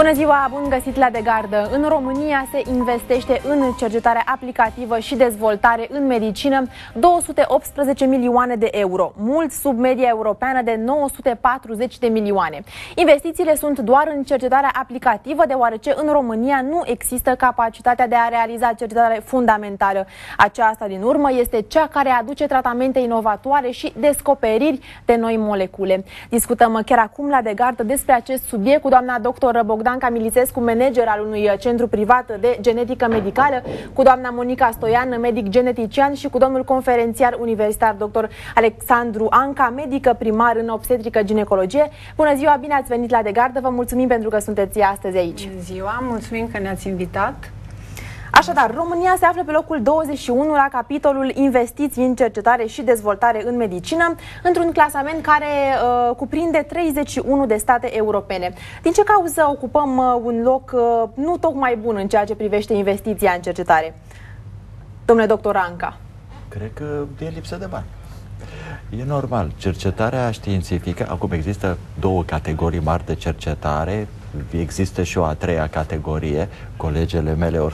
Bună ziua, bun găsit la De Gardă! În România se investește în cercetare aplicativă și dezvoltare în medicină 218 milioane de euro, mult sub media europeană de 940 de milioane. Investițiile sunt doar în cercetarea aplicativă, deoarece în România nu există capacitatea de a realiza cercetare fundamentală. Aceasta, din urmă, este cea care aduce tratamente inovatoare și descoperiri de noi molecule. Discutăm chiar acum la De Gardă despre acest subiect cu doamna doctor Bogdan Camilescu, manager al unui centru privat de genetică medicală, cu doamna Monica Stoian, medic genetician, și cu domnul conferențiar universitar dr. Alexandru Anca, medică primar în obstetrică ginecologie. Bună ziua, bine ați venit la De Gardă, vă mulțumim pentru că sunteți astăzi aici. Bună ziua, mulțumim că ne-ați invitat. Așadar, România se află pe locul 21 la capitolul investiții în cercetare și dezvoltare în medicină, într-un clasament care cuprinde 31 de state europene. Din ce cauză ocupăm un loc nu tocmai bun în ceea ce privește investiția în cercetare? Domnule doctor Anca. Cred că e lipsă de bani. E normal. Cercetarea științifică, acum există două categorii mari de cercetare, există și o a treia categorie, colegele mele or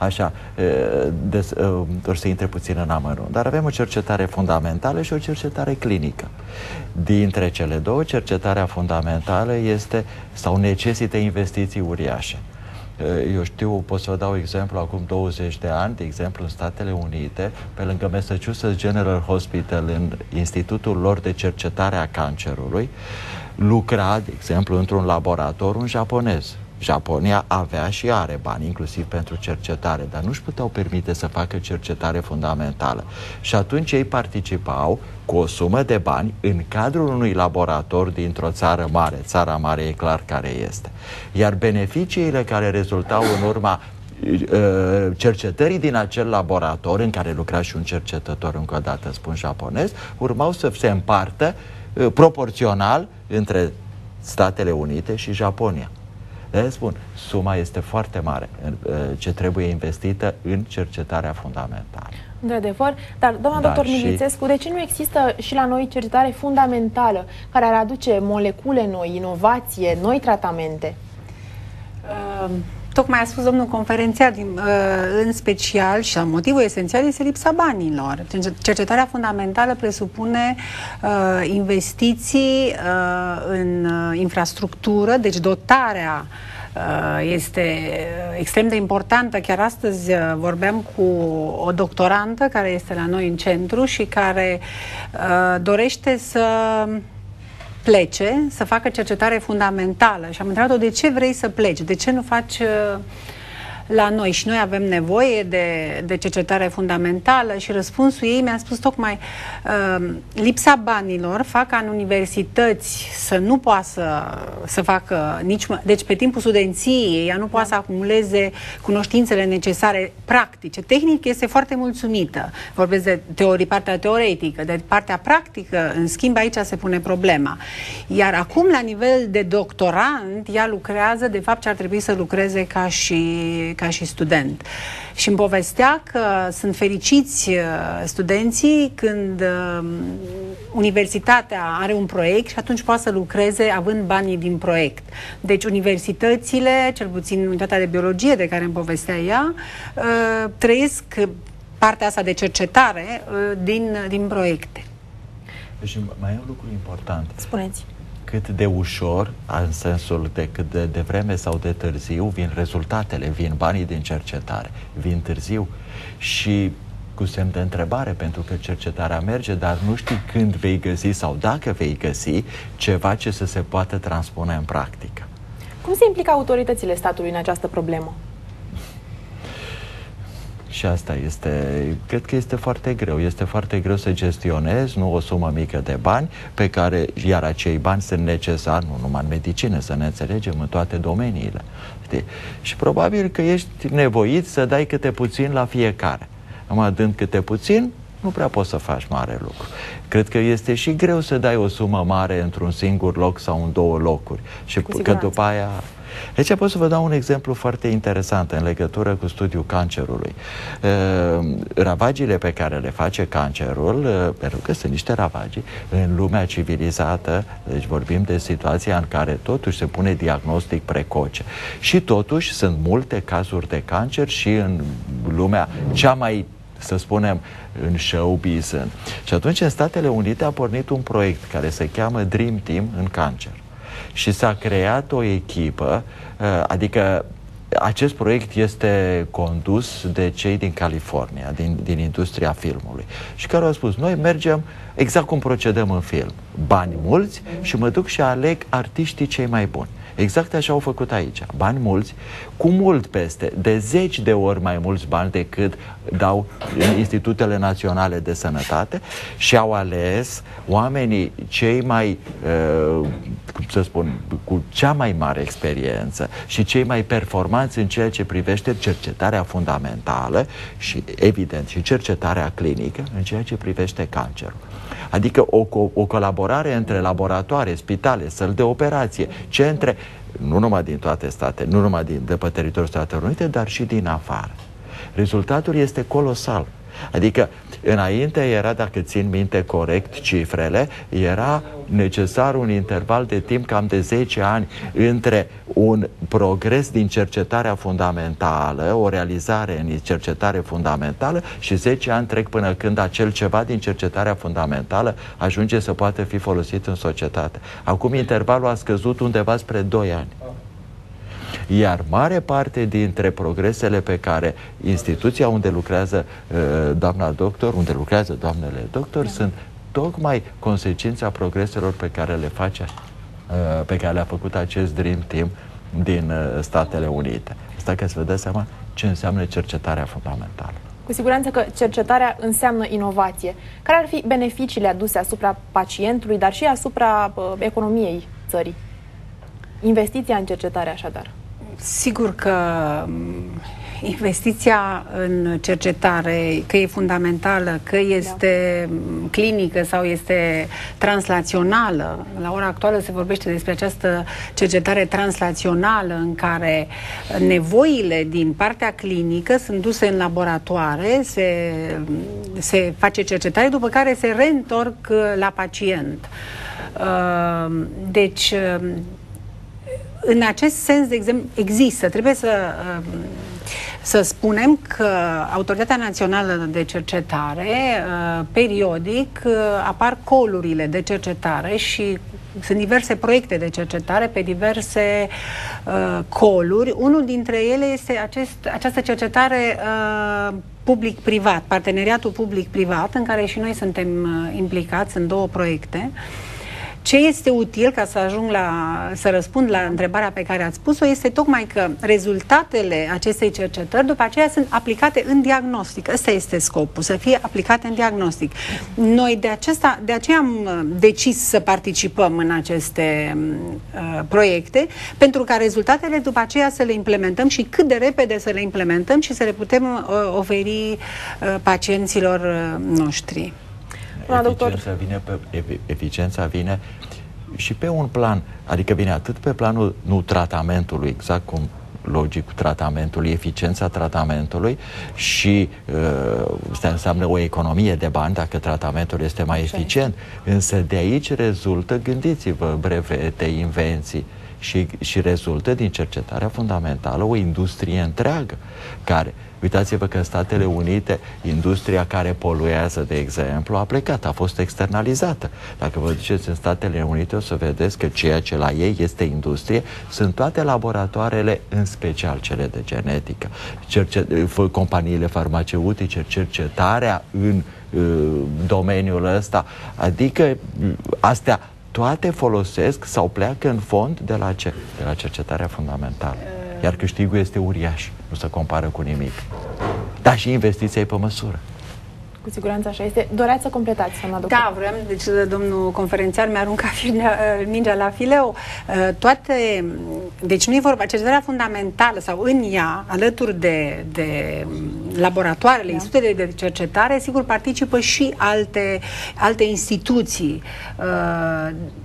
să intre puțin în amănunt, dar avem o cercetare fundamentală și o cercetare clinică. Dintre cele două, cercetarea fundamentală este sau necesită investiții uriașe. Eu știu, pot să vă dau exemplu, acum 20 de ani, de exemplu, în Statele Unite, pe lângă Massachusetts General Hospital, în institutul lor de cercetare a cancerului, lucra, de exemplu, într-un laborator un japonez. Japonia avea și are bani, inclusiv pentru cercetare, dar nu își puteau permite să facă cercetare fundamentală. Și atunci ei participau cu o sumă de bani în cadrul unui laborator dintr-o țară mare. Țara mare e clar care este. Iar beneficiile care rezultau în urma cercetării din acel laborator, în care lucra și un cercetător, încă o dată spun japonez, urmau să se împartă proporțional între Statele Unite și Japonia. De spun, suma este foarte mare ce trebuie investită în cercetarea fundamentală. Într-adevăr, dar, doamna doctor Militescu, de ce nu există și la noi cercetare fundamentală care ar aduce molecule noi, inovație, noi tratamente? Tocmai a spus domnul conferențiar, în special, și motivul esențial este lipsa banilor. Cercetarea fundamentală presupune investiții în infrastructură, deci dotarea este extrem de importantă. Chiar astăzi vorbeam cu o doctorantă care este la noi în centru și care dorește să plece, să facă cercetare fundamentală. Și am întrebat-o, de ce vrei să pleci? De ce nu faci la noi? Și noi avem nevoie de cercetare fundamentală. Și răspunsul ei mi-a spus tocmai lipsa banilor fac ca în universități să nu poată să facă nici... Deci pe timpul studenției ea nu poate să acumuleze cunoștințele necesare practice. Tehnic este foarte mulțumită. Vorbesc de partea teoretică, de partea practică, în schimb, aici se pune problema. Iar acum, la nivel de doctorand, ea lucrează, de fapt, ce ar trebui să lucreze ca și student. Și îmi povestea că sunt fericiți studenții când universitatea are un proiect și atunci poate să lucreze având banii din proiect. Deci universitățile, cel puțin unitatea de biologie de care îmi povestea ea, trăiesc partea asta de cercetare din proiecte. Și mai e un lucru important. Spuneți. Cât de ușor, în sensul de cât de devreme sau de târziu, vin rezultatele, vin banii din cercetare, vin târziu și cu semn de întrebare, pentru că cercetarea merge, dar nu știi când vei găsi sau dacă vei găsi ceva ce să se poată transpune în practică. Cum se implică autoritățile statului în această problemă? Și asta cred că este foarte greu. Este foarte greu să gestionezi, nu o sumă mică de bani, pe care, iar acei bani sunt necesari, nu numai în medicină, să ne înțelegem, în toate domeniile. Știi? Și probabil că ești nevoit să dai câte puțin la fiecare. Numai dând câte puțin, nu prea poți să faci mare lucru. Cred că este și greu să dai o sumă mare într-un singur loc sau în două locuri. Și că după aia Aici pot să vă dau un exemplu foarte interesant în legătură cu studiul cancerului. Ravagile pe care le face cancerul, pentru că sunt niște ravagii în lumea civilizată, deci vorbim de situația în care totuși se pune diagnostic precoce. Și totuși sunt multe cazuri de cancer și în lumea cea mai, să spunem, în showbiz. Și atunci în Statele Unite a pornit un proiect care se cheamă Dream Team în cancer. Și s-a creat o echipă, adică acest proiect este condus de cei din California, din industria filmului, și care au spus, noi mergem exact cum procedăm în film, bani mulți și mă duc și aleg artiștii cei mai buni. Exact așa au făcut aici, bani mulți, cu mult peste, de 10 de ori mai mulți bani decât dau Institutele Naționale de Sănătate, și au ales oamenii cei mai, cum să spun, cu cea mai mare experiență și cei mai performanți în ceea ce privește cercetarea fundamentală și, evident, și cercetarea clinică în ceea ce privește cancerul. Adică o colaborare între laboratoare, spitale, săli de operație, centre, nu numai din toate state, nu numai de pe teritoriul Statelor Unite, dar și din afară. Rezultatul este colosal. Adică, înainte era, dacă țin minte corect cifrele, era necesar un interval de timp cam de 10 ani între un progres din cercetarea fundamentală, o realizare în cercetare fundamentală, și 10 ani trec până când acel ceva din cercetarea fundamentală ajunge să poată fi folosit în societate. Acum intervalul a scăzut undeva spre 2 ani. Iar mare parte dintre progresele pe care instituția unde lucrează doamna doctor, unde lucrează doamnele doctor, sunt tocmai consecința progreselor pe care le face, pe care le-a făcut acest Dream Team din Statele Unite. Asta ca să vă dați seama ce înseamnă cercetarea fundamentală. Cu siguranță că cercetarea înseamnă inovație. Care ar fi beneficiile aduse asupra pacientului, dar și asupra economiei țării? Investiția în cercetare, așadar. Sigur că investiția în cercetare, că e fundamentală, că este clinică sau este translațională. La ora actuală se vorbește despre această cercetare translațională în care nevoile din partea clinică sunt duse în laboratoare, se face cercetare, după care se reîntorc la pacient. Deci, în acest sens, de exemplu, există. Trebuie să spunem că Autoritatea Națională de Cercetare, periodic, apar colurile de cercetare și sunt diverse proiecte de cercetare pe diverse coluri. Unul dintre ele este această cercetare public-privat, parteneriatul public-privat, în care și noi suntem implicați în 2 proiecte. Ce este util, ca să răspund la întrebarea pe care ați spus-o, este tocmai că rezultatele acestei cercetări după aceea sunt aplicate în diagnostic. Ăsta este scopul, să fie aplicate în diagnostic. Noi de aceea am decis să participăm în aceste proiecte, pentru ca rezultatele după aceea să le implementăm și cât de repede să le implementăm și să le putem oferi pacienților noștri. Eficiența vine și pe un plan, adică vine atât pe planul tratamentului, exact cum logic tratamentului, eficiența tratamentului, și asta înseamnă o economie de bani dacă tratamentul este mai eficient, însă de aici rezultă, gândiți-vă, brevete, invenții, și rezultă din cercetarea fundamentală o industrie întreagă care, uitați-vă că în Statele Unite industria care poluează, de exemplu, a plecat, a fost externalizată. Dacă vă duceți în Statele Unite, o să vedeți că ceea ce la ei este industrie sunt toate laboratoarele, în special cele de genetică, companiile farmaceutice, cercetarea în domeniul ăsta, adică astea toate folosesc sau pleacă în fond de la ce? De la cercetarea fundamentală. Iar câștigul este uriaș, nu se compară cu nimic. Dar și investiția e pe măsură. Cu siguranță așa este. Doreați să completați, doamna doctor? Da, vreau, deci domnul conferențiar mi-a aruncat mingea la fileu. Deci nu e vorba, cercetarea fundamentală sau în ea, alături de laboratoarele, institutele de cercetare, sigur participă și alte instituții.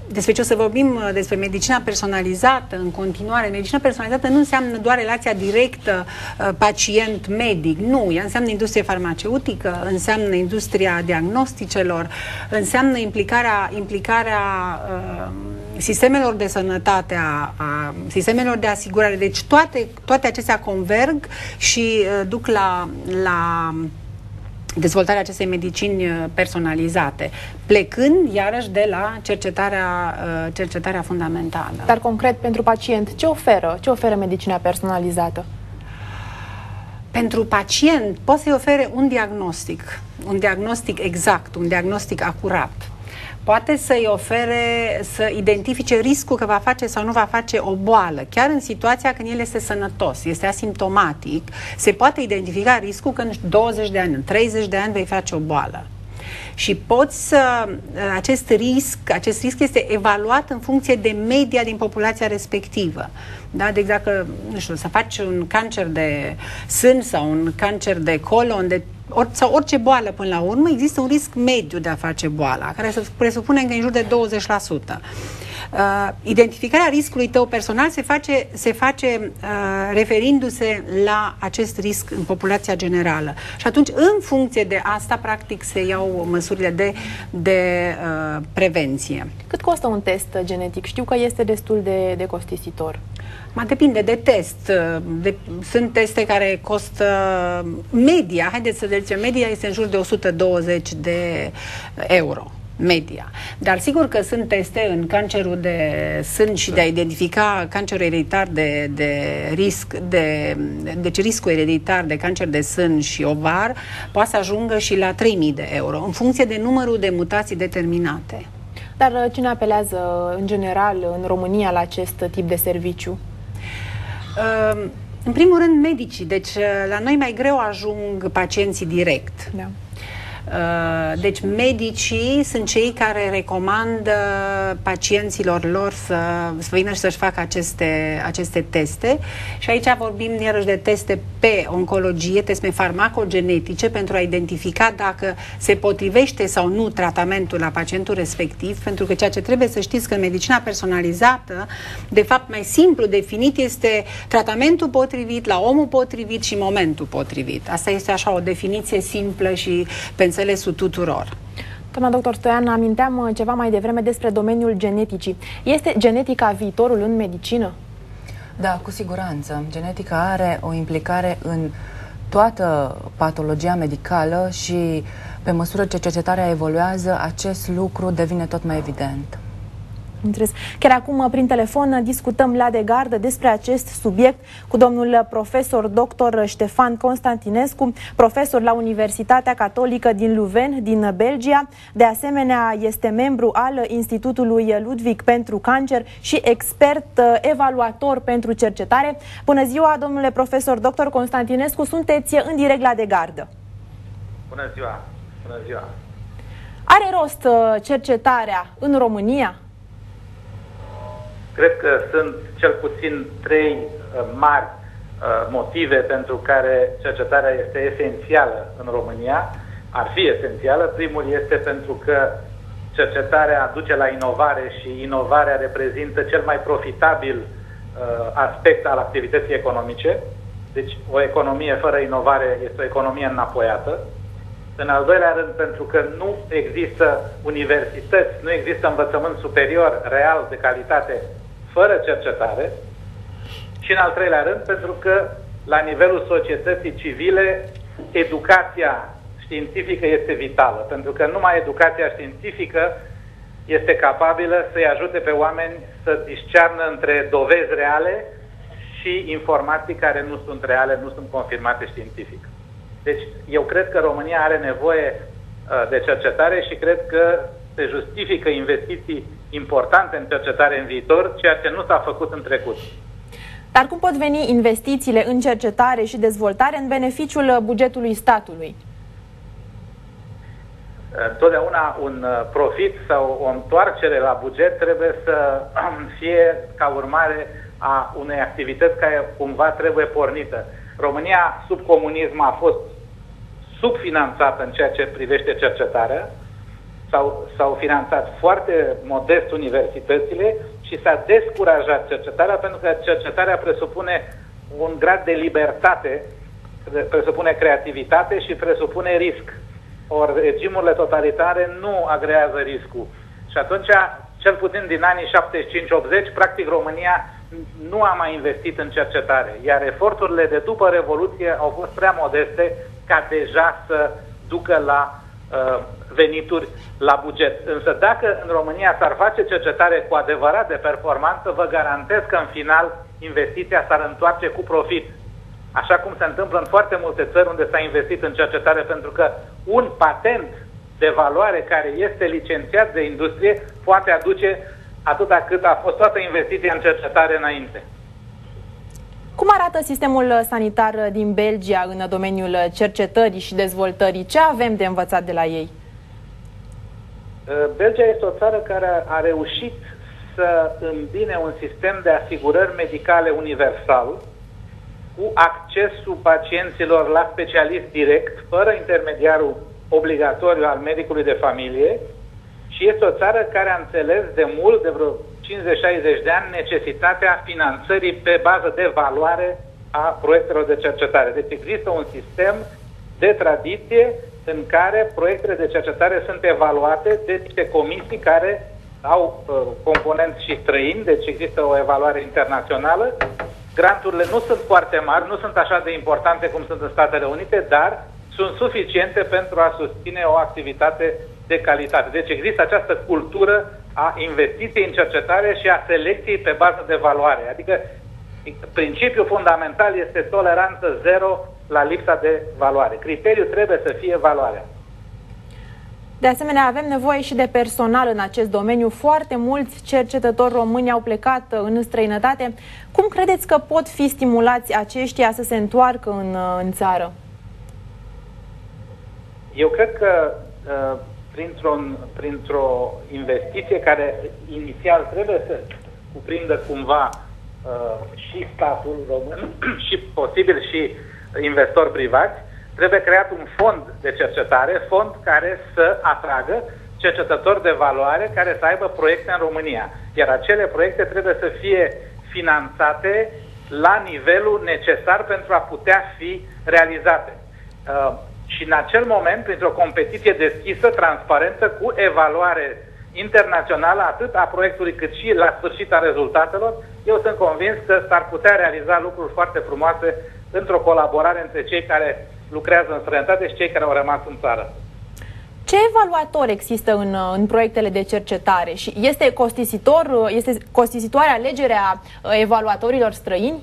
despre ce o să vorbim, despre medicina personalizată în continuare. Medicina personalizată nu înseamnă doar relația directă pacient-medic, nu, ea înseamnă industrie farmaceutică, înseamnă industria diagnosticelor, înseamnă implicarea sistemelor de sănătate, a sistemelor de asigurare. Deci toate acestea converg și duc la dezvoltarea acestei medicini personalizate, plecând iarăși de la cercetarea fundamentală. Dar concret pentru pacient, ce oferă medicina personalizată? Pentru pacient poate să-i ofere un diagnostic exact, un diagnostic acurat. Poate să-i ofere, să identifice riscul că va face sau nu va face o boală. Chiar în situația când el este sănătos, este asimptomatic, se poate identifica riscul că în 20 de ani, în 30 de ani vei face o boală. Și acest risc este evaluat în funcție de media din populația respectivă. Da? Deci dacă, nu știu, să faci un cancer de sân sau un cancer de colon, sau orice boală până la urmă, există un risc mediu de a face boala, care se presupune că în jur de 20%. Identificarea riscului tău personal se face referindu-se la acest risc în populația generală. Și atunci, în funcție de asta, practic, se iau măsurile de prevenție. Cât costă un test genetic? Știu că este destul de costisitor. Depinde de test. Sunt teste care costă media, haideți să zicem, media este în jur de 120 de euro. Media. Dar sigur că sunt teste în cancerul de sân și de a identifica cancerul ereditar deci riscul ereditar de cancer de sân și ovar poate să ajungă și la 3.000 de euro, în funcție de numărul de mutații determinate. Dar cine apelează în general în România la acest tip de serviciu? În primul rând medicii, deci la noi mai greu ajung pacienții direct. Da. Deci medicii sunt cei care recomandă pacienților lor să vină și să-și facă aceste teste. Și aici vorbim iarăși de teste pe oncologie, teste farmacogenetice, pentru a identifica dacă se potrivește sau nu tratamentul la pacientul respectiv, pentru că ceea ce trebuie să știți că în medicina personalizată, de fapt mai simplu definit, este tratamentul potrivit, la omul potrivit și momentul potrivit. Asta este așa o definiție simplă și pe înțelesul tuturor. Doamna doctor Stoian, aminteam ceva mai devreme despre domeniul geneticii. Este genetica viitorul în medicină? Da, cu siguranță. Genetica are o implicare în toată patologia medicală și pe măsură ce cercetarea evoluează, acest lucru devine tot mai evident. Interes. Chiar acum, prin telefon, discutăm la de gardă despre acest subiect cu domnul profesor dr. Ștefan Constantinescu, profesor la Universitatea Catolică din Leuven, din Belgia. De asemenea, este membru al Institutului Ludwig pentru Cancer și expert evaluator pentru cercetare. Bună ziua, domnule profesor dr. Constantinescu, sunteți în direct la de gardă. Bună ziua! Bună ziua! Are rost cercetarea în România? Cred că sunt cel puțin 3 mari motive pentru care cercetarea este esențială în România. Ar fi esențială. Primul este pentru că cercetarea duce la inovare și inovarea reprezintă cel mai profitabil aspect al activității economice. Deci o economie fără inovare este o economie înapoiată. În al doilea rând, pentru că nu există universități, nu există învățământ superior real de calitate fără cercetare. Și în al treilea rând, pentru că la nivelul societății civile, educația științifică este vitală. Pentru că numai educația științifică este capabilă să-i ajute pe oameni să discearnă între dovezi reale și informații care nu sunt reale, nu sunt confirmate științific. Deci eu cred că România are nevoie de cercetare și cred că se justifică investiții importante în cercetare în viitor, ceea ce nu s-a făcut în trecut. Dar cum pot veni investițiile în cercetare și dezvoltare în beneficiul bugetului statului? Întotdeauna un profit sau o întoarcere la buget trebuie să fie ca urmare a unei activități care cumva trebuie pornită. România, sub comunism, a fost subfinanțată în ceea ce privește cercetarea s-au finanțat foarte modest universitățile și s-a descurajat cercetarea, pentru că cercetarea presupune un grad de libertate, presupune creativitate și presupune risc. Ori regimurile totalitare nu agrează riscul. Și atunci, cel puțin din anii 75-80, practic România nu a mai investit în cercetare, iar eforturile de după Revoluție au fost prea modeste ca deja să ducă la venituri la buget. Însă dacă în România s-ar face cercetare cu adevărat de performanță, vă garantez că în final investiția s-ar întoarce cu profit. Așa cum se întâmplă în foarte multe țări unde s-a investit în cercetare, pentru că un patent de valoare care este licențiat de industrie poate aduce atâta cât a fost toată investiția în cercetare înainte. Cum arată sistemul sanitar din Belgia în domeniul cercetării și dezvoltării? Ce avem de învățat de la ei? Belgia este o țară care a reușit să îmbine un sistem de asigurări medicale universal cu accesul pacienților la specialist direct, fără intermediarul obligatoriu al medicului de familie, și este o țară care a înțeles de mult, de vreo 50-60 de ani, necesitatea finanțării pe bază de valoare a proiectelor de cercetare. Deci există un sistem de tradiție în care proiectele de cercetare sunt evaluate de niște comisii care au componenți și străini, deci există o evaluare internațională. Granturile nu sunt foarte mari, nu sunt așa de importante cum sunt în Statele Unite, dar sunt suficiente pentru a susține o activitate de calitate. Deci există această cultură a investiției în cercetare și a selecției pe bază de valoare. Adică principiul fundamental este toleranță zero la lipsa de valoare. Criteriul trebuie să fie valoarea. De asemenea, avem nevoie și de personal în acest domeniu. Foarte mulți cercetători români au plecat în străinătate. Cum credeți că pot fi stimulați aceștia să se întoarcă în țară? Eu cred că printr-o investiție care inițial trebuie să cuprindă cumva și statul român și posibil și investori privați, trebuie creat un fond de cercetare, fond care să atragă cercetători de valoare care să aibă proiecte în România. Iar acele proiecte trebuie să fie finanțate la nivelul necesar pentru a putea fi realizate. Și în acel moment, printr-o competiție deschisă, transparentă, cu evaluare internațională, atât a proiectului cât și la sfârșit a rezultatelor, eu sunt convins că s-ar putea realiza lucruri foarte frumoase într-o colaborare între cei care lucrează în străinătate și cei care au rămas în țară. Ce evaluator există în proiectele de cercetare? Și este costisitoare alegerea evaluatorilor străini?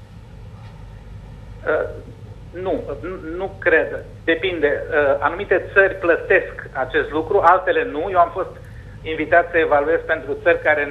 Nu cred. Depinde. Anumite țări plătesc acest lucru, altele nu. Eu am fost invitat să evaluez pentru țări care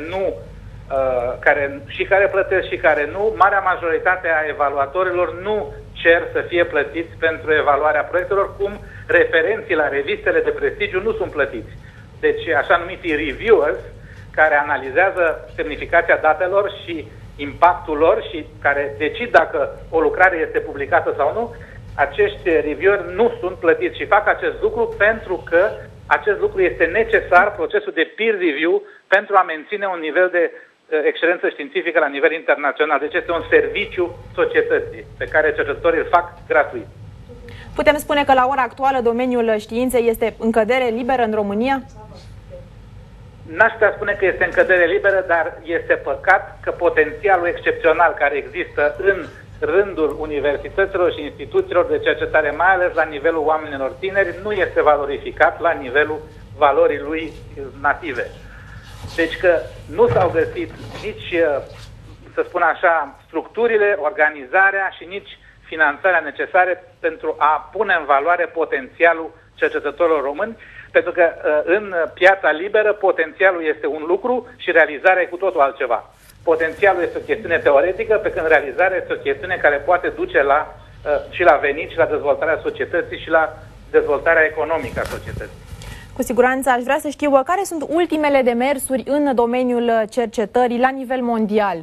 plătesc și care nu. Marea majoritate a evaluatorilor nu cer să fie plătiți pentru evaluarea proiectelor, cum referenții la revistele de prestigiu nu sunt plătiți. Deci așa numiții reviewers, care analizează semnificația datelor și impactul lor și care decid dacă o lucrare este publicată sau nu, acești revieweri nu sunt plătiți și fac acest lucru pentru că acest lucru este necesar, procesul de peer review, pentru a menține un nivel de excelență științifică la nivel internațional. Deci este un serviciu societății pe care cercetătorii îl fac gratuit. Putem spune că la ora actuală domeniul științei este în cădere liberă în România? N-aș putea spune că este în cădere liberă, dar este păcat că potențialul excepțional care există în rândul universităților și instituțiilor de cercetare, mai ales la nivelul oamenilor tineri, nu este valorificat la nivelul valorii lui native. Deci că nu s-au găsit nici, să spun așa, structurile, organizarea și nici finanțarea necesare pentru a pune în valoare potențialul cercetătorilor români, pentru că în piața liberă potențialul este un lucru și realizarea e cu totul altceva. Potențialul este o chestiune teoretică, pe când realizarea este o chestiune care poate duce și la venit, și la dezvoltarea societății, și la dezvoltarea economică a societății. Cu siguranță aș vrea să știu care sunt ultimele demersuri în domeniul cercetării la nivel mondial.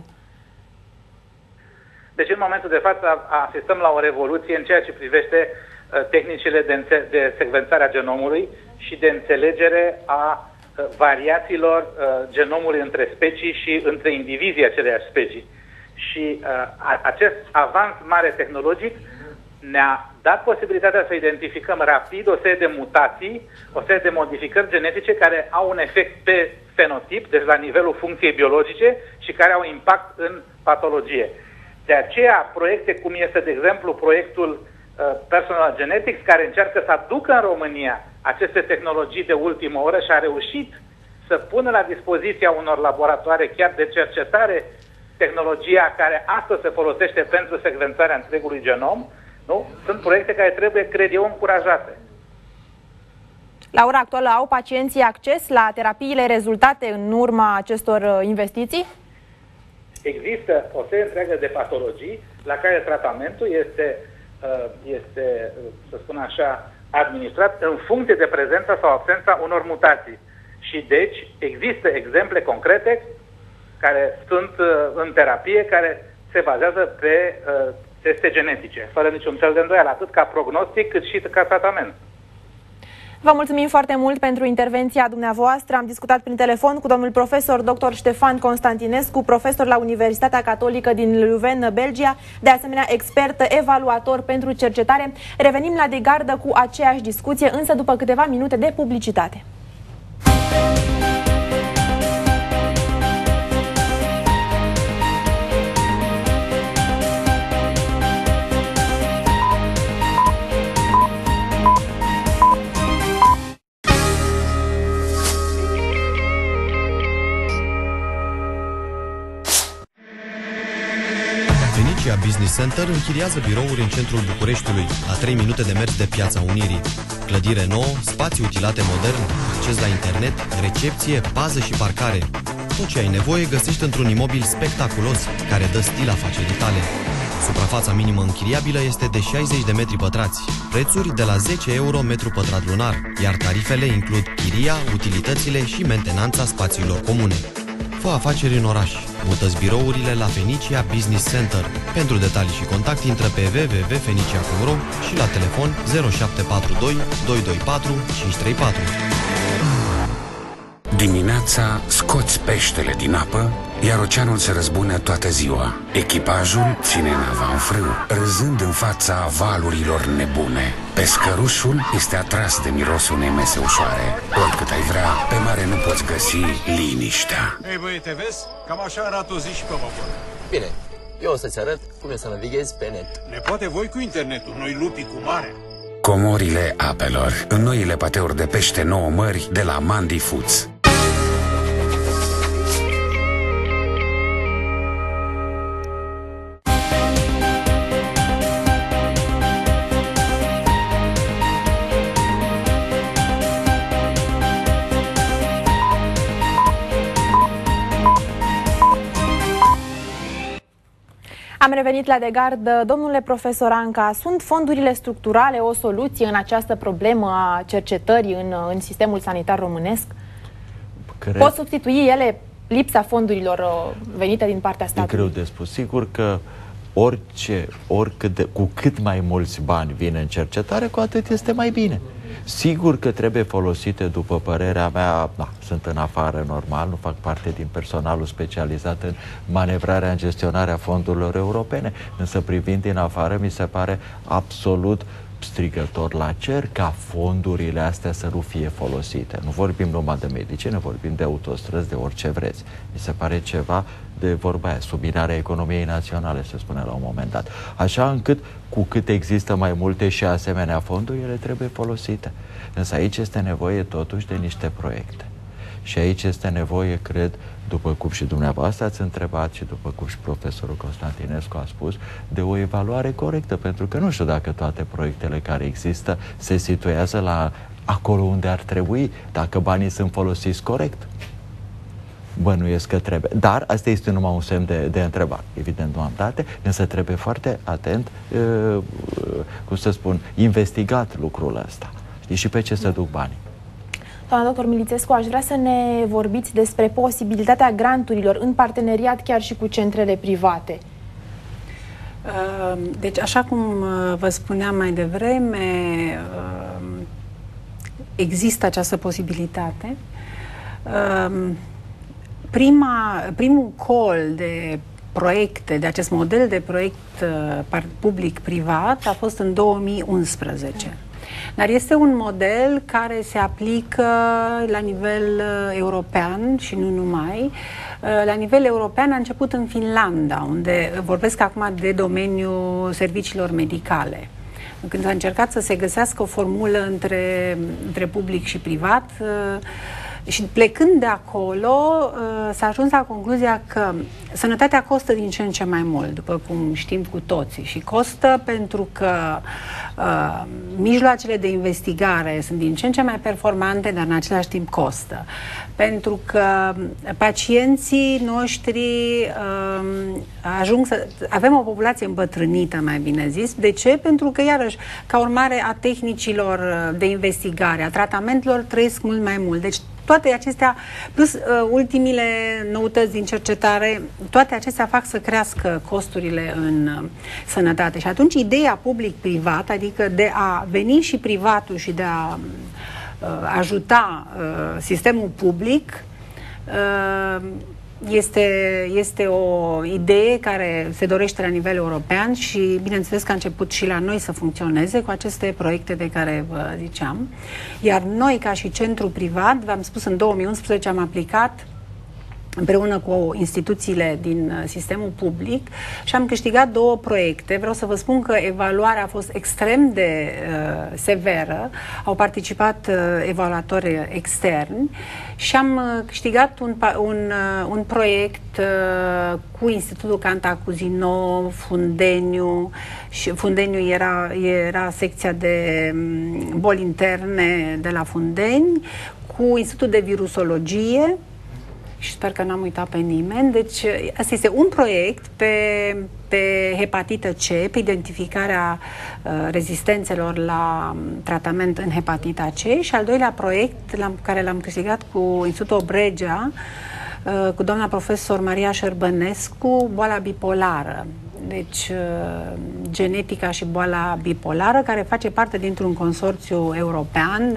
Deci în momentul de față asistăm la o revoluție în ceea ce privește tehnicile de secvențare a genomului și de înțelegere a variațiilor genomului între specii și între indivizii aceleiași specii. Și acest avans mare tehnologic ne-a dat posibilitatea să identificăm rapid o serie de mutații, o serie de modificări genetice care au un efect pe fenotip, deci la nivelul funcției biologice, și care au impact în patologie. De aceea, proiecte cum este, de exemplu, proiectul Personal Genetics, care încearcă să aducă în România aceste tehnologii de ultimă oră și a reușit să pună la dispoziția unor laboratoare chiar de cercetare tehnologia care astăzi se folosește pentru secvențarea întregului genom, nu? Sunt proiecte care trebuie, cred eu, încurajate. La ora actuală au pacienții acces la terapiile rezultate în urma acestor investiții? Există o serie întreagă de patologii la care tratamentul este, să spun așa, administrat în funcție de prezența sau absența unor mutații. Și deci există exemple concrete care sunt în terapie, care se bazează pe teste genetice, fără niciun fel de îndoială, atât ca prognostic cât și ca tratament. Vă mulțumim foarte mult pentru intervenția dumneavoastră. Am discutat prin telefon cu domnul profesor dr. Ștefan Constantinescu, profesor la Universitatea Catolică din Leuven, Belgia, de asemenea expert evaluator pentru cercetare. Revenim la De Gardă cu aceeași discuție, însă după câteva minute de publicitate. Fenicia Business Center închiriază birouri în centrul Bucureștiului, la 3 minute de mers de Piața Unirii. Clădire nouă, spații utilate modern, acces la internet, recepție, pază și parcare. Tot ce ai nevoie găsești într-un imobil spectaculos, care dă stil afacerii tale. Suprafața minimă închiriabilă este de 60 de metri pătrați, prețuri de la 10 euro metru pătrat lunar, iar tarifele includ chiria, utilitățile și mentenanța spațiilor comune. Fă afaceri în oraș. Mută-ți birourile la Fenicia Business Center. Pentru detalii și contact intră pe www.fenicia.ro și la telefon 0742 224 534. Dimineața scoți peștele din apă, iar oceanul se răzbună toată ziua. Echipajul ține nava în frâu, râzând în fața valurilor nebune. Pescărușul este atras de mirosul unei mese ușoare. Oricât ai vrea, pe mare nu poți găsi liniștea. Ei băiete, vezi? Cam așa arată o zi și pe vapor. Bine, eu o să-ți arăt cum e să navighezi pe net. Ne poate voi cu internetul, noi lupii cu mare. Comorile apelor, în noile pateuri de pește 9 mări de la Mandy Foods. Am revenit la De Gardă. Domnule profesor Anca, sunt fondurile structurale o soluție în această problemă a cercetării în sistemul sanitar românesc? Pot substitui ele lipsa fondurilor venite din partea statului? E greu de spus. Sigur că cu cât mai mulți bani vin în cercetare, cu atât este mai bine. Sigur că trebuie folosite, după părerea mea, sunt în afară normal, nu fac parte din personalul specializat în manevrarea, în gestionarea fondurilor europene, însă privind din afară mi se pare absolut strigător la cer ca fondurile astea să nu fie folosite. Nu vorbim numai de medicină, vorbim de autostrăzi, de orice vreți. Mi se pare ceva de vorba aia, subminarea economiei naționale, se spune la un moment dat. Așa încât, cu cât există mai multe și asemenea fonduri, ele trebuie folosite. Însă aici este nevoie totuși de niște proiecte. Și aici este nevoie, cred, după cum și dumneavoastră ați întrebat și după cum și profesorul Constantinescu a spus, de o evaluare corectă, pentru că nu știu dacă toate proiectele care există se situează la acolo unde ar trebui, dacă banii sunt folosiți corect. Bănuiesc că trebuie. Dar asta este numai un semn de întrebare. Evident, nu am date, însă trebuie foarte atent, cum să spun, investigat lucrul ăsta. Știi? Și pe ce se duc banii. Doamna doctor Milițescu, aș vrea să ne vorbiți despre posibilitatea granturilor în parteneriat chiar și cu centrele private. Deci, așa cum vă spuneam mai devreme, există această posibilitate. Primul call de proiecte, de acest model de proiect public-privat a fost în 2011. Dar este un model care se aplică la nivel european și nu numai. La nivel european a început în Finlanda, unde vorbesc acum de domeniul serviciilor medicale. Când s-a încercat să se găsească o formulă între public și privat, și plecând de acolo, s-a ajuns la concluzia că sănătatea costă din ce în ce mai mult, după cum știm cu toții. Și costă pentru că mijloacele de investigare sunt din ce în ce mai performante, dar în același timp costă. Pentru că pacienții noștri ajung să... Avem o populație îmbătrânită, mai bine zis. De ce? Pentru că, iarăși, ca urmare a tehnicilor de investigare, a tratamentelor, trăiesc mult mai mult. Deci, toate acestea, plus ultimile noutăți din cercetare, toate acestea fac să crească costurile în sănătate. Și atunci ideea public-privat, adică de a veni și privatul și de a ajuta sistemul public, este o idee care se dorește la nivel european și bineînțeles că a început și la noi să funcționeze cu aceste proiecte de care vă ziceam. Iar noi, ca și centru privat, v-am spus, în 2011 am aplicat împreună cu instituțiile din sistemul public și am câștigat 2 proiecte. Vreau să vă spun că evaluarea a fost extrem de severă. Au participat evaluatori externi și am câștigat un proiect cu Institutul Cantacuzino, Fundeniu, și Fundeniu era secția de boli interne de la Fundeni, cu Institutul de Virusologie, și sper că n-am uitat pe nimeni. Deci, asta este un proiect pe hepatită C, pe identificarea rezistențelor la tratament în hepatita C, și al doilea proiect care l-am câștigat cu Institutul Obregea, cu doamna profesor Maria Șerbănescu, boala bipolară. Deci, genetica și boala bipolară, care face parte dintr-un consorțiu european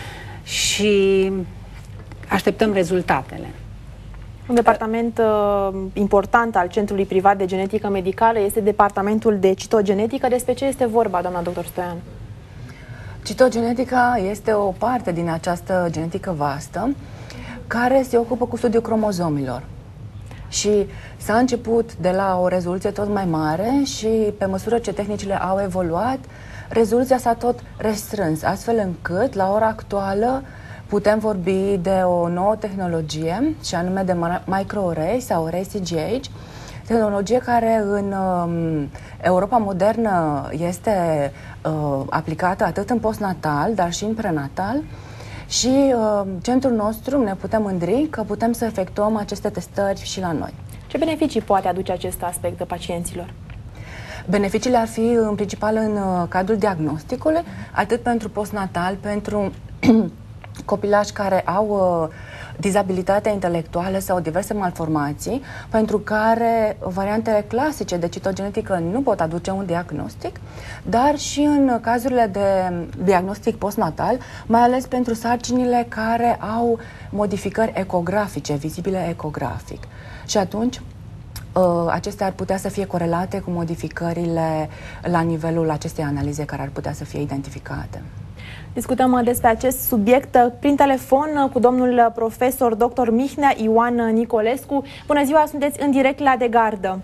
și așteptăm rezultatele. Un departament important al Centrului Privat de Genetică Medicală este departamentul de citogenetică. Despre ce este vorba, doamna doctor Stoian? Citogenetica este o parte din această genetică vastă care se ocupă cu studiul cromozomilor. Și s-a început de la o rezoluție tot mai mare și pe măsură ce tehnicile au evoluat, rezoluția s-a tot restrâns, astfel încât la ora actuală putem vorbi de o nouă tehnologie, și anume de microarray sau array CGH, tehnologie care în Europa modernă este aplicată atât în postnatal, dar și în prenatal. Și centrul nostru ne putem mândri că putem să efectuăm aceste testări și la noi. Ce beneficii poate aduce acest aspect pacienților? Beneficiile ar fi în principal în cadrul diagnosticului, atât pentru postnatal, pentru copilași care au dizabilitate intelectuală sau diverse malformații, pentru care variantele clasice de citogenetică nu pot aduce un diagnostic, dar și în cazurile de diagnostic postnatal, mai ales pentru sarcinile care au modificări ecografice, vizibile ecografic. Și atunci acestea ar putea să fie corelate cu modificările la nivelul acestei analize care ar putea să fie identificate. Discutăm despre acest subiect prin telefon cu domnul profesor dr. Mihnea Ioan Nicolescu. Bună ziua, sunteți în direct la De Gardă.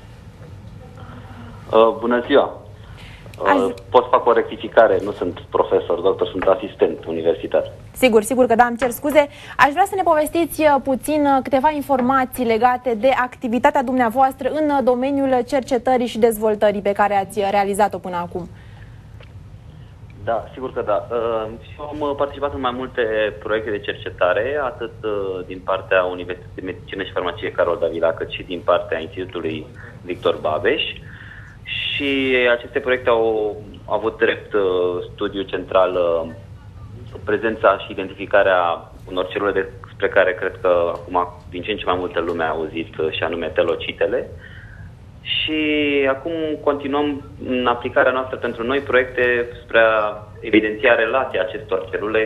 Bună ziua. Pot să fac o rectificare, nu sunt profesor, doctor, sunt asistent universitar. Sigur că da, îmi cer scuze. Aș vrea să ne povestiți puțin câteva informații legate de activitatea dumneavoastră în domeniul cercetării și dezvoltării pe care ați realizat-o până acum. Da, sigur că da. Eu am participat în mai multe proiecte de cercetare, atât din partea Universității de Medicină și Farmacie Carol Davila, cât și din partea Institutului Victor Babeș. Și aceste proiecte au avut drept studiu central prezența și identificarea unor celule despre care cred că acum din ce în ce mai multă lume a auzit, și anume telocitele. Și acum continuăm în aplicarea noastră pentru noi proiecte spre a evidenția relația acestor celule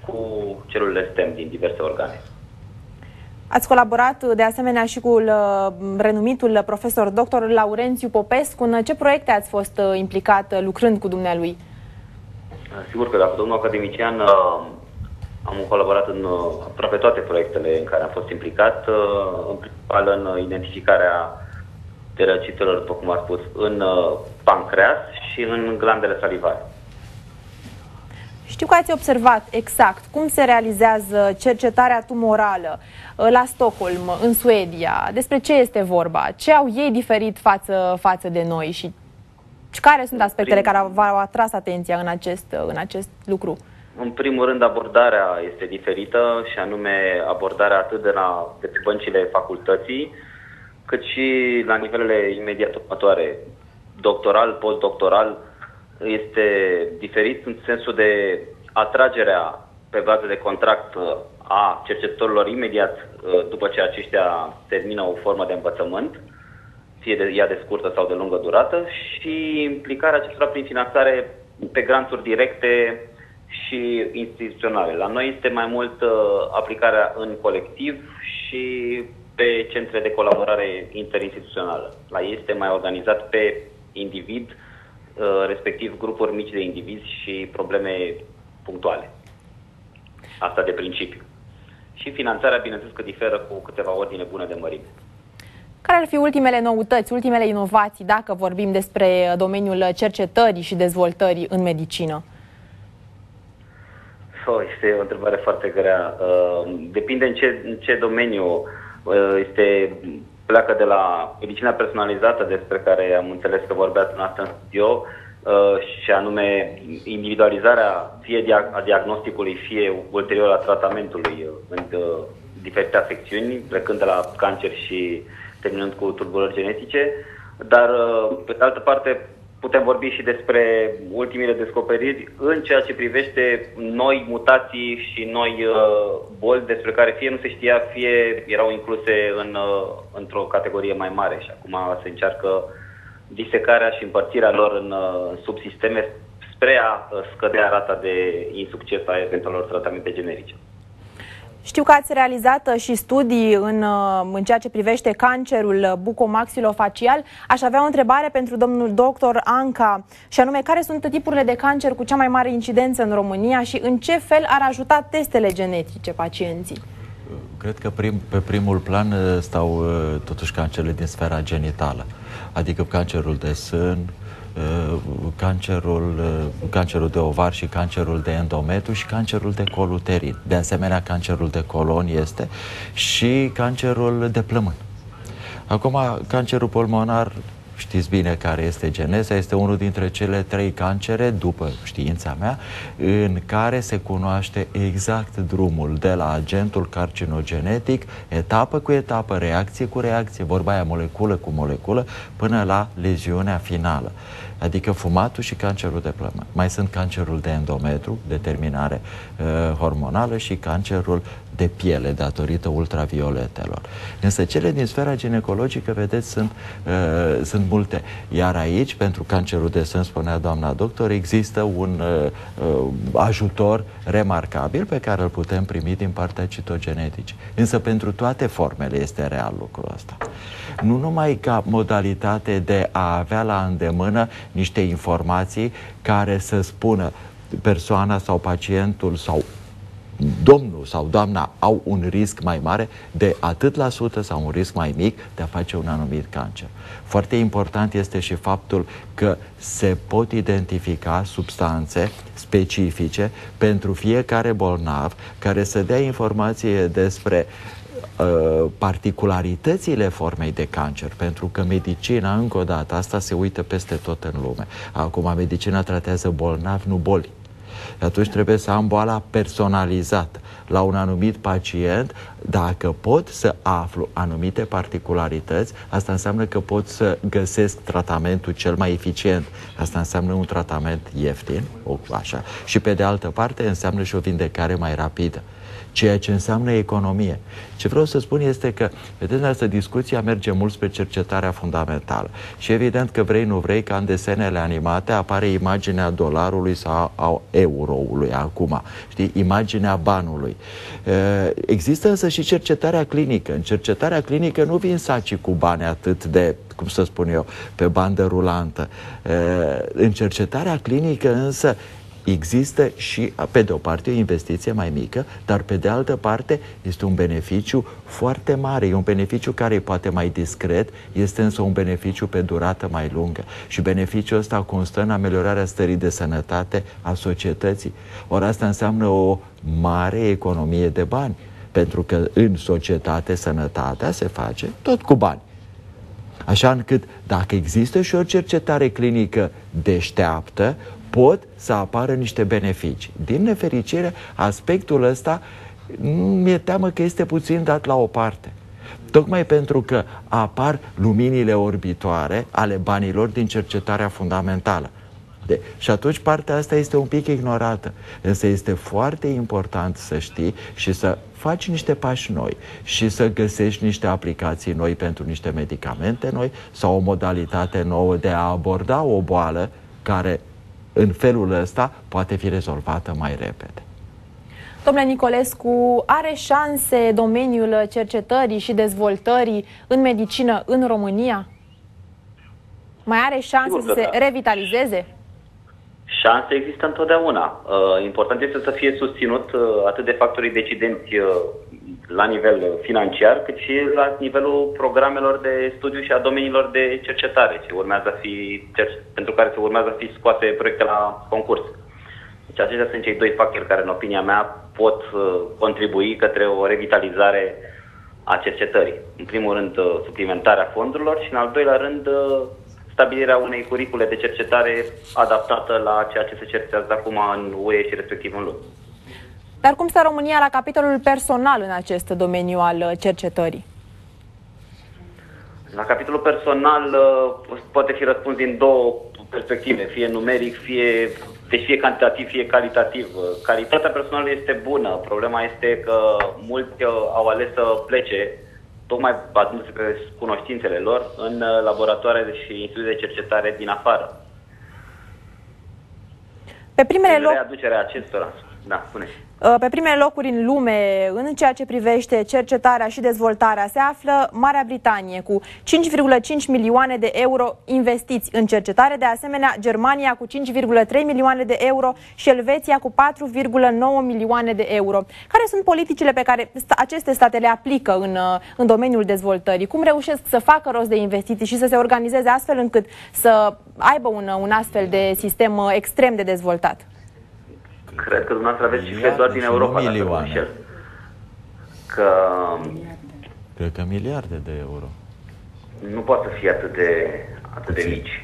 cu celulele stem din diverse organe. Ați colaborat de asemenea și cu renumitul profesor dr. Laurențiu Popescu. În ce proiecte ați fost implicat lucrând cu dumnealui? Sigur că da, cu domnul academician am colaborat în aproape toate proiectele în care am fost implicat, în principal în identificarea terăcitelor, după cum am spus, în pancreas și în glandele salivare. Știu că ați observat exact cum se realizează cercetarea tumorală la Stockholm, în Suedia. Despre ce este vorba? Ce au ei diferit față de noi și care sunt aspectele care v-au atras atenția în acest lucru? În primul rând, abordarea este diferită și anume abordarea atât de pe băncile facultății, cât și la nivelele imediat următoare, doctoral, postdoctoral, este diferit în sensul de atragerea pe bază de contract a cercetătorilor imediat după ce aceștia termină o formă de învățământ, fie ea de scurtă sau de lungă durată, și implicarea acestora prin finanțare pe granturi directe și instituționale. La noi este mai mult aplicarea în colectiv și pe centre de colaborare interinstituțională. La ei este mai organizat pe individ, respectiv grupuri mici de indivizi și probleme punctuale. Asta de principiu. Și finanțarea, bineînțeles că diferă cu câteva ordine bune de mărime. Care ar fi ultimele noutăți, ultimele inovații, dacă vorbim despre domeniul cercetării și dezvoltării în medicină? Este o întrebare foarte grea. Depinde în ce domeniu. Pleacă de la medicina personalizată, despre care am înțeles că vorbeați dumneavoastră în studio, și anume individualizarea fie a diagnosticului, fie ulterior a tratamentului în diferite afecțiuni, plecând de la cancer și terminând cu tulburări genetice, dar pe de altă parte putem vorbi și despre ultimele descoperiri în ceea ce privește noi mutații și noi boli despre care fie nu se știa, fie erau incluse într-o categorie mai mare și acum se încearcă disecarea și împărțirea lor în subsisteme spre a scădea rata de insucces a eventualelor tratamente generice. Știu că ați realizat și studii în ceea ce privește cancerul bucomaxilofacial. Aș avea o întrebare pentru domnul doctor Anca, și anume, care sunt tipurile de cancer cu cea mai mare incidență în România și în ce fel ar ajuta testele genetice pacienții? Cred că pe primul plan stau totuși cancerele din sfera genitală, adică cancerul de sân, cancerul de ovar și cancerul de endometriu și cancerul de col uterin. De asemenea, cancerul de colon este și cancerul de plămân. Acum, cancerul pulmonar, știți bine care este geneza, este unul dintre cele 3 cancere, după știința mea, în care se cunoaște exact drumul de la agentul carcinogenetic, etapă cu etapă, reacție cu reacție, vorba aia moleculă cu moleculă, până la leziunea finală. Adică fumatul și cancerul de plămân. Mai sunt cancerul de endometriu, determinare hormonală, și cancerul de piele, datorită ultravioletelor. Însă cele din sfera ginecologică, vedeți, sunt multe. Iar aici, pentru cancerul de sân, spunea doamna doctor, există un ajutor remarcabil pe care îl putem primi din partea citogenetice. Însă pentru toate formele este real lucrul ăsta. Nu numai ca modalitate de a avea la îndemână niște informații care să spună persoana sau pacientul sau domnul sau doamna au un risc mai mare de atât la sută sau un risc mai mic de a face un anumit cancer. Foarte important este și faptul că se pot identifica substanțe specifice pentru fiecare bolnav, care să dea informație despre particularitățile formei de cancer, pentru că medicina, încă o dată, asta se uită peste tot în lume. Acum, medicina tratează bolnavi, nu boli. Atunci trebuie să am boala personalizată la un anumit pacient. Dacă pot să aflu anumite particularități, asta înseamnă că pot să găsesc tratamentul cel mai eficient. Asta înseamnă un tratament ieftin, așa. Și pe de altă parte înseamnă și o vindecare mai rapidă. ceea ce înseamnă economie. Ce vreau să spun este că, vedeți, această discuția merge mult spre cercetarea fundamentală. Și evident că vrei, nu vrei, ca în desenele animate apare imaginea dolarului sau a euroului acum. Știi? Imaginea banului. Există însă și cercetarea clinică. În cercetarea clinică nu vin saci cu bani atât de, cum să spun eu, pe bandă rulantă. În cercetarea clinică însă există și, pe de o parte, o investiție mai mică, dar pe de altă parte este un beneficiu foarte mare. E un beneficiu care e poate mai discret, este însă un beneficiu pe durată mai lungă. Și beneficiul ăsta constă în ameliorarea stării de sănătate a societății. Ori asta înseamnă o mare economie de bani, pentru că în societate sănătatea se face tot cu bani. Așa încât, dacă există și o cercetare clinică deșteaptă, pot să apară niște beneficii. Din nefericire, aspectul ăsta mi-e teamă că este puțin dat la o parte. Tocmai pentru că apar luminile orbitoare ale banilor din cercetarea fundamentală. Și atunci partea asta este un pic ignorată. Însă este foarte important să știi și să faci niște pași noi și să găsești niște aplicații noi pentru niște medicamente noi sau o modalitate nouă de a aborda o boală care în felul ăsta poate fi rezolvată mai repede. Domnule Nicolescu, are șanse domeniul cercetării și dezvoltării în medicină în România? Mai are șanse să se revitalizeze? Șanse există întotdeauna. Important este să fie susținut atât de factorii decidenți la nivel financiar, cât și la nivelul programelor de studiu și a domeniilor de cercetare pentru care se urmează a fi scoase proiecte la concurs. Deci aceștia sunt cei doi factori care, în opinia mea, pot contribui către o revitalizare a cercetării. În primul rând, suplimentarea fondurilor și, în al doilea rând, stabilirea unei curicule de cercetare adaptată la ceea ce se cercetează acum în UE și respectiv în lume. Dar cum stă România la capitolul personal în acest domeniu al cercetării? La capitolul personal poate fi răspuns din două perspective, fie numeric, fie cantitativ, fie calitativ. Calitatea personală este bună. Problema este că mulți au ales să plece tocmai bazându-se pe cunoștințele lor în laboratoare și institute de cercetare din afară. Pe primele readucerea acestora. Da, spune-și. Pe primele locuri în lume, în ceea ce privește cercetarea și dezvoltarea, se află Marea Britanie cu 5,5 milioane de euro investiți în cercetare, de asemenea Germania cu 5,3 milioane de euro și Elveția cu 4,9 milioane de euro. Care sunt politicile pe care aceste state le aplică în domeniul dezvoltării? Cum reușesc să facă rost de investiții și să se organizeze astfel încât să aibă un astfel de sistem extrem de dezvoltat? Cred că dumneavoastră aveți cifre doar din Europa, dacă nu înșel. Cred că miliarde de euro. Nu poate să fie atât de mici.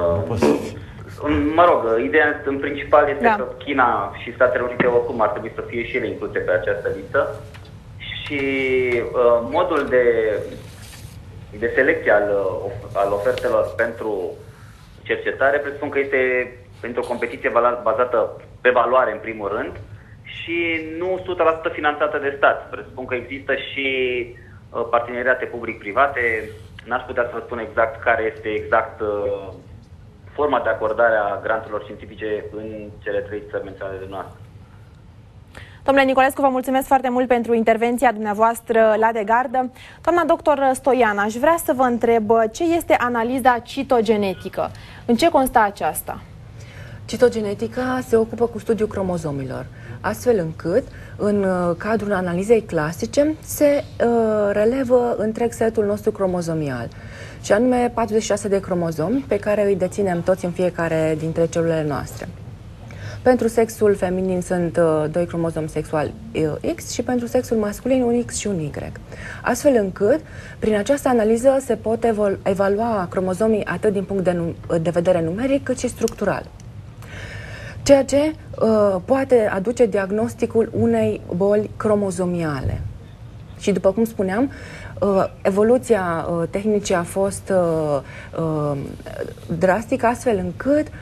Mă rog, ideea în principal este că China și Statele Unite oricum ar trebui să fie și ele incluse pe această listă și modul de selecție al ofertelor pentru cercetare presupun că este pentru o competiție bazată pe valoare, în primul rând, și nu 100% finanțată de stat. Presupun că există și parteneriate public-private. N-aș putea să vă spun exact care este forma de acordare a granturilor științifice în cele trei țări menționate de noastră. Domnule Nicolescu, vă mulțumesc foarte mult pentru intervenția dumneavoastră la De Gardă. Doamna doctor Stoian, aș vrea să vă întreb ce este analiza citogenetică. În ce constă aceasta? Citogenetica se ocupă cu studiul cromozomilor, astfel încât, în cadrul analizei clasice, se relevă întreg setul nostru cromozomial, și anume 46 de cromozomi pe care îi deținem toți în fiecare dintre celulele noastre. Pentru sexul feminin sunt 2 cromozomi sexuali X și pentru sexul masculin un X și un Y. Astfel încât, prin această analiză se pot evalua cromozomii atât din punct de vedere numeric cât și structural. Ceea ce poate aduce diagnosticul unei boli cromozomiale. Și după cum spuneam, evoluția tehnicii a fost drastică, astfel încât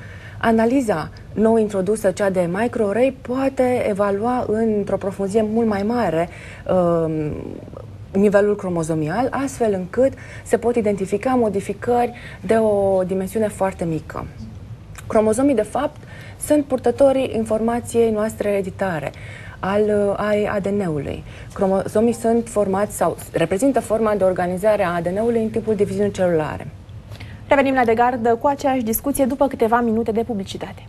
Analiza nou introdusă, cea de microarray, poate evalua într-o profunzime mult mai mare nivelul cromozomial, astfel încât se pot identifica modificări de o dimensiune foarte mică. Cromozomii, de fapt, sunt purtătorii informației noastre ereditare, ai ADN-ului. Cromozomii sunt formați sau reprezintă forma de organizare a ADN-ului în timpul diviziunii celulare. Revenim la de gardă cu aceeași discuție după câteva minute de publicitate.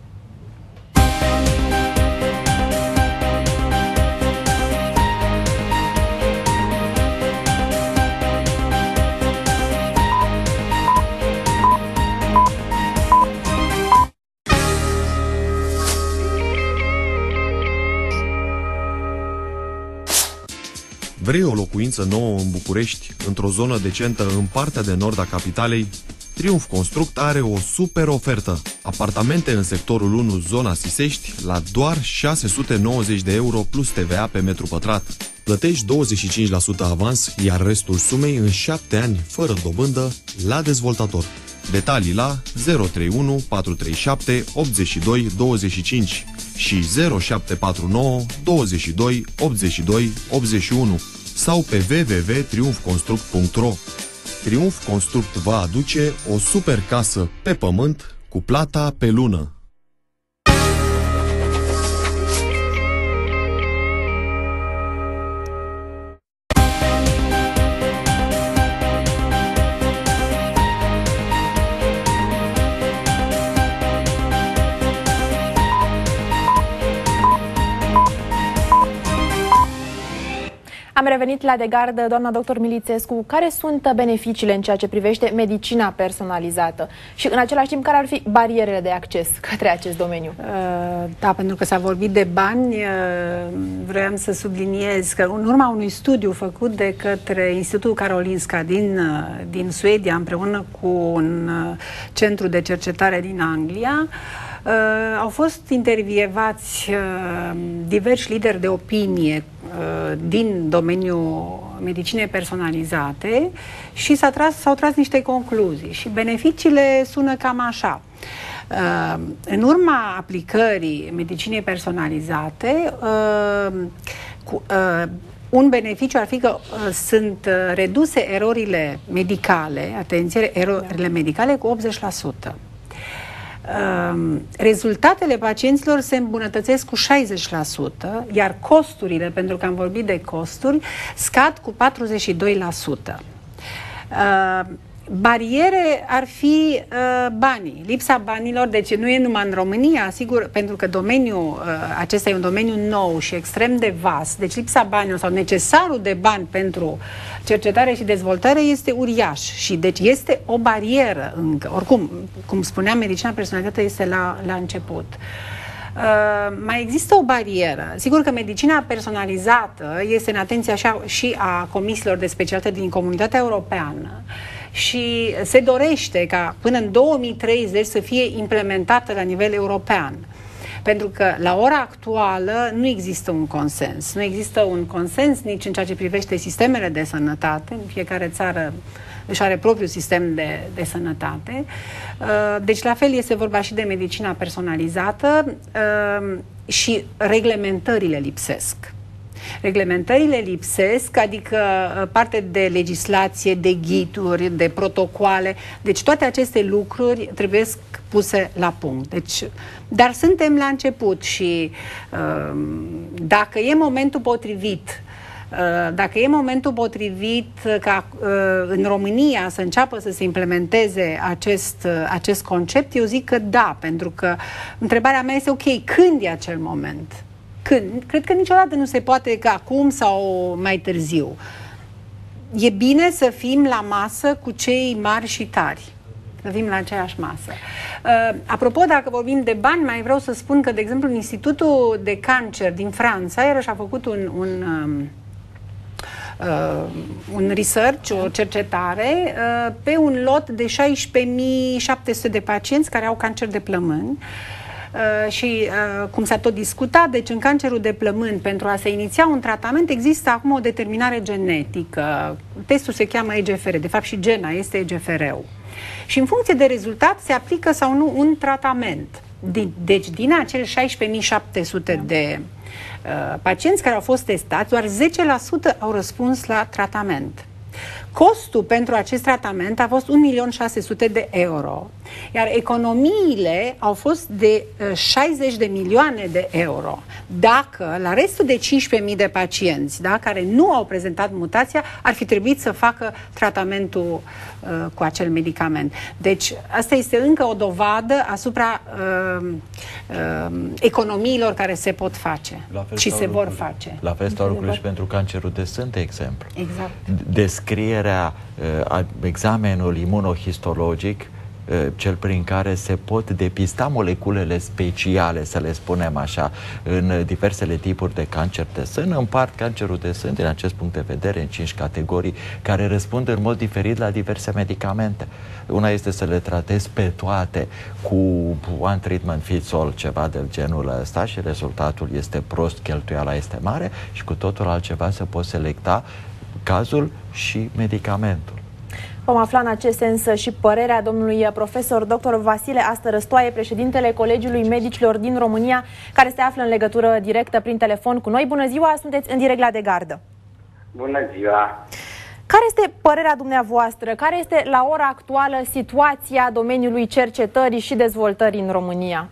Vrei o locuință nouă în București, într-o zonă decentă în partea de nord a capitalei? Triumf Construct are o super ofertă. Apartamente în sectorul 1, zona Sisești, la doar 690 de euro plus TVA pe metru pătrat. Plătești 25% avans, iar restul sumei în 7 ani, fără dobândă, la dezvoltator. Detalii la 031 437 82 25 și 0749 22 82 81 sau pe www.triumfconstruct.ro. Triumf Construct va aduce o super casă pe pământ cu plata pe lună. Am revenit la de gardă, doamna doctor Milițescu. Care sunt beneficiile în ceea ce privește medicina personalizată? Și în același timp, care ar fi barierele de acces către acest domeniu? Da, pentru că s-a vorbit de bani, vreau să subliniez că în urma unui studiu făcut de către Institutul Karolinska din Suedia, împreună cu un centru de cercetare din Anglia, au fost intervievați diversi lideri de opinie din domeniul medicinei personalizate și s-au tras niște concluzii și beneficiile sună cam așa. În urma aplicării medicinei personalizate, un beneficiu ar fi că sunt reduse erorile medicale, atenție, erorile medicale cu 80%. Rezultatele pacienților se îmbunătățesc cu 60%, iar costurile, pentru că am vorbit de costuri, scad cu 42%. Bariere ar fi banii, lipsa banilor, deci nu e numai în România, sigur, pentru că domeniul acesta e un domeniu nou și extrem de vast, deci lipsa banilor sau necesarul de bani pentru cercetare și dezvoltare este uriaș și deci este o barieră încă. Oricum, cum spuneam, medicina personalizată este la început. Mai există o barieră. Sigur că medicina personalizată este în atenția și a comisiilor de specialitate din Comunitatea Europeană și se dorește ca până în 2030 să fie implementată la nivel european. Pentru că la ora actuală nu există un consens. Nu există un consens nici în ceea ce privește sistemele de sănătate. Fiecare țară își are propriul sistem de sănătate. Deci la fel este vorba și de medicina personalizată și reglementările lipsesc. Reglementările lipsesc, adică parte de legislație, de ghiduri, de protocoale. Deci toate aceste lucruri trebuie puse la punct. Deci, dar suntem la început și dacă e momentul potrivit, ca în România să înceapă să se implementeze acest concept, eu zic că da, pentru că întrebarea mea este ok, când e acel moment? Când? Cred că niciodată nu se poate că acum sau mai târziu. E bine să fim la masă cu cei mari și tari. Să fim la aceeași masă. Apropo, dacă vorbim de bani, mai vreau să spun că, de exemplu, Institutul de Cancer din Franța, iarăși a făcut un research, o cercetare pe un lot de 16.700 de pacienți care au cancer de plămâni. Și cum s-a tot discutat, deci în cancerul de plămâni, pentru a se iniția un tratament, există acum o determinare genetică. Testul se cheamă EGFR, de fapt și gena este EGFR-ul. Și în funcție de rezultat se aplică sau nu un tratament. Deci din acel 16.700 de pacienți care au fost testați, doar 10% au răspuns la tratament. Costul pentru acest tratament a fost 1.600.000 de euro, iar economiile au fost de 60 de milioane de euro. Dacă la restul de 15.000 de pacienți, da, care nu au prezentat mutația, ar fi trebuit să facă tratamentul cu acel medicament. Deci asta este încă o dovadă asupra economiilor care se pot face și se vor face. La fel stau lucrurile și pentru cancerul de sân, de exemplu. Exact. Descrierea, examenul imunohistologic, cel prin care se pot depista moleculele speciale, să le spunem așa, în diversele tipuri de cancer de sân, împart cancerul de sân din acest punct de vedere în 5 categorii care răspund în mod diferit la diverse medicamente. Una este să le tratezi pe toate cu one treatment fits all, ceva de genul ăsta, și rezultatul este prost, cheltuiala este mare, și cu totul altceva să poți selecta cazul și medicamentul. Vom afla în acest sens și părerea domnului profesor dr. Vasile Astărăstoaie, președintele Colegiului Medicilor din România, care se află în legătură directă prin telefon cu noi. Bună ziua, sunteți în direct la De Gardă. Bună ziua! Care este părerea dumneavoastră? Care este la ora actuală situația domeniului cercetării și dezvoltării în România?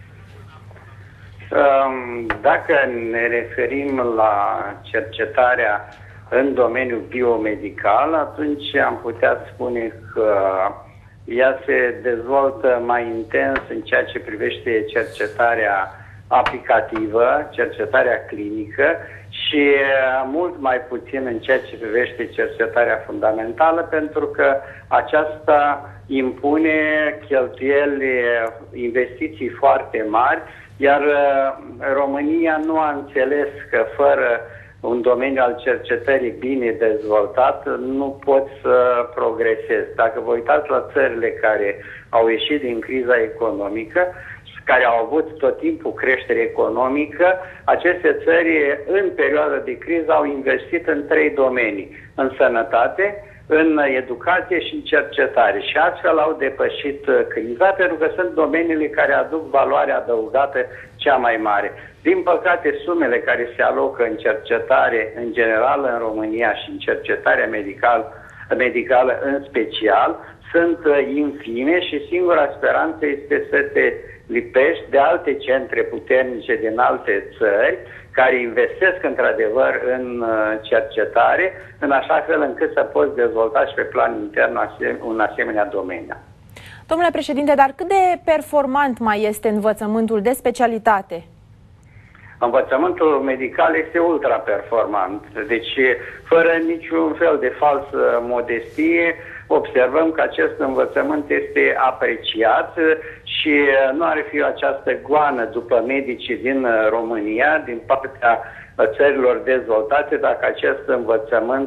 Dacă ne referim la cercetarea în domeniul biomedical, atunci am putea spune că ea se dezvoltă mai intens în ceea ce privește cercetarea aplicativă, cercetarea clinică și mult mai puțin în ceea ce privește cercetarea fundamentală, pentru că aceasta impune cheltuieli, investiții foarte mari, iar România nu a înțeles că fără un domeniu al cercetării bine dezvoltat nu pot să progresez. Dacă vă uitați la țările care au ieșit din criza economică, care au avut tot timpul creștere economică, aceste țări în perioada de criză au investit în 3 domenii: în sănătate, în educație și în cercetare. Și astfel au depășit criza, pentru că sunt domeniile care aduc valoare adăugată cea mai mare. Din păcate, sumele care se alocă în cercetare în general în România și în cercetarea medicală în special sunt infime și singura speranță este să te lipești de alte centre puternice din alte țări care investesc într-adevăr în cercetare, în așa fel încât să poți dezvolta și pe plan intern un asemenea domeniu. Domnule președinte, dar cât de performant mai este învățământul de specialitate? Învățământul medical este ultra-performant. Deci, fără niciun fel de falsă modestie, observăm că acest învățământ este apreciat și nu ar fi această goană după medicii din România, din partea țărilor dezvoltate, dacă acest învățământ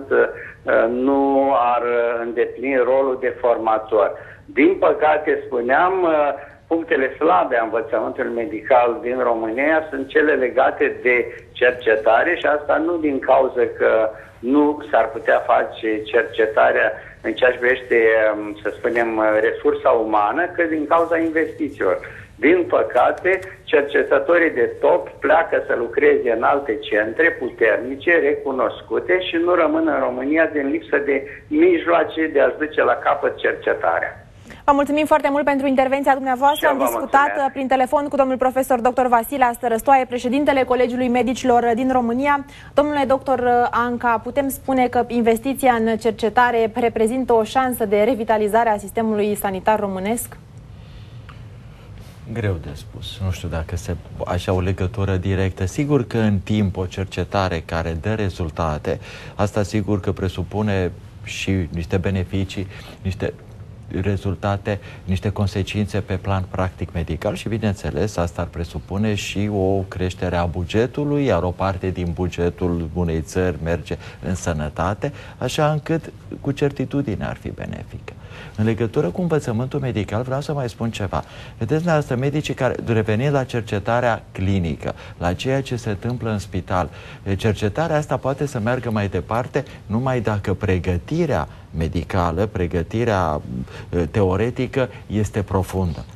nu ar îndeplini rolul de formator. Din păcate, spuneam, punctele slabe a învățământului medical din România sunt cele legate de cercetare și asta nu din cauza că nu s-ar putea face cercetarea în ceea ce privește, să spunem, resursa umană, că din cauza investițiilor. Din păcate, cercetătorii de top pleacă să lucreze în alte centre puternice, recunoscute și nu rămân în România din lipsă de mijloace de a-și duce la capăt cercetarea. Vă mulțumim foarte mult pentru intervenția dumneavoastră. Am discutat prin telefon cu domnul profesor dr. Vasile Astărăstoaie, președintele Colegiului Medicilor din România. Domnule doctor Anca, putem spune că investiția în cercetare reprezintă o șansă de revitalizare a sistemului sanitar românesc? Greu de spus. Nu știu dacă se așa o legătură directă. Sigur că în timp o cercetare care dă rezultate, asta sigur că presupune și niște beneficii, niște rezultate, niște consecințe pe plan practic medical și, bineînțeles, asta ar presupune și o creștere a bugetului, iar o parte din bugetul unei țări merge în sănătate, așa încât cu certitudine ar fi benefică. În legătură cu învățământul medical, vreau să mai spun ceva. Vedeți, dumneavoastră, medicii care, revenind la cercetarea clinică, la ceea ce se întâmplă în spital, cercetarea asta poate să meargă mai departe numai dacă pregătirea medicală, pregătirea teoretică este profundă.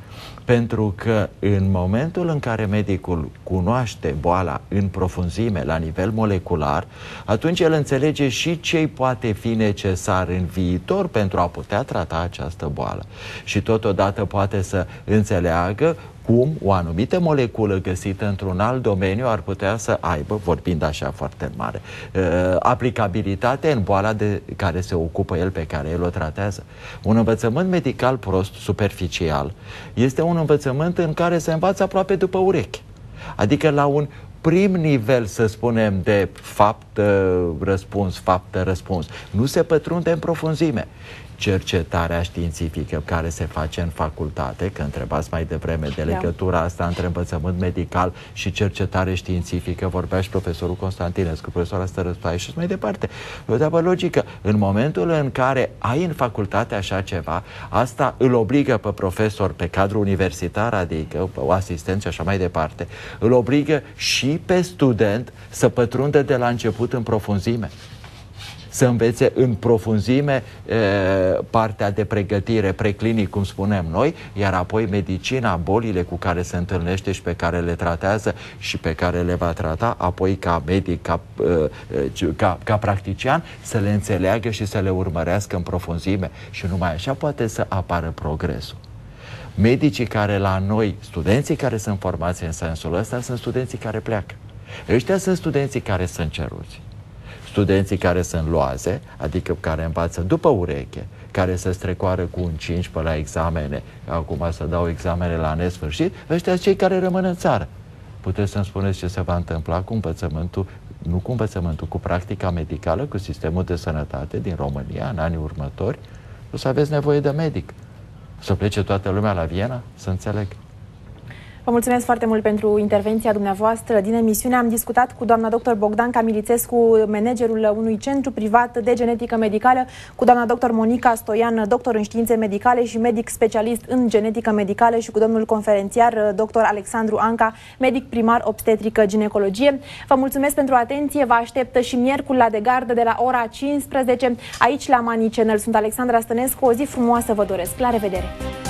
Pentru că în momentul în care medicul cunoaște boala în profunzime, la nivel molecular, atunci el înțelege și ce poate fi necesar în viitor pentru a putea trata această boală. Și totodată poate să înțeleagă cum o anumită moleculă găsită într-un alt domeniu ar putea să aibă, vorbind așa foarte mare, aplicabilitate în boala de care se ocupă el, pe care el o tratează. Un învățământ medical prost, superficial, este un învățământ în care se învață aproape după ureche. Adică la un prim nivel, să spunem, de fapt-răspuns, fapt-răspuns. Nu se pătrunde în profunzime. Cercetarea științifică care se face în facultate, că întrebați mai devreme de legătura asta între învățământ medical și cercetare științifică, vorbea și profesorul Constantinescu, profesorul Stărăstoaie și mai departe. O treabă logică. În momentul în care ai în facultate așa ceva, asta îl obligă pe profesor, pe cadru universitar, adică o asistent și așa mai departe, îl obligă și pe student să pătrundă de la început în profunzime. Să învețe în profunzime partea de pregătire preclinic, cum spunem noi, iar apoi medicina, bolile cu care se întâlnește și pe care le tratează și pe care le va trata, apoi ca medic, ca practician, să le înțeleagă și să le urmărească în profunzime. Și numai așa poate să apară progresul. Medicii care la noi, studenții care sunt formați în sensul ăsta, sunt studenții care pleacă. Ăștia sunt studenții care sunt ceruți. Studenții care sunt loaze, adică care învață după ureche, care se strecoară cu un 5 pe la examene, acum să dau examene la nesfârșit, ăștia sunt cei care rămân în țară. Puteți să-mi spuneți ce se va întâmpla cu învățământul, nu cu învățământul, cu practica medicală, cu sistemul de sănătate din România în anii următori? O să aveți nevoie de medic. O să plece toată lumea la Viena? Să înțeleg. Vă mulțumesc foarte mult pentru intervenția dumneavoastră. Din emisiune am discutat cu doamna dr. Bogdan Camilițescu, managerul unui centru privat de genetică medicală, cu doamna dr. Monica Stoian, doctor în științe medicale și medic specialist în genetică medicală, și cu domnul conferențiar dr. Alexandru Anca, medic primar obstetrică ginecologie. Vă mulțumesc pentru atenție. Vă aștept și miercuri la De Gardă de la ora 15 aici la Money Channel. Sunt Alexandra Stănescu. O zi frumoasă vă doresc. La revedere!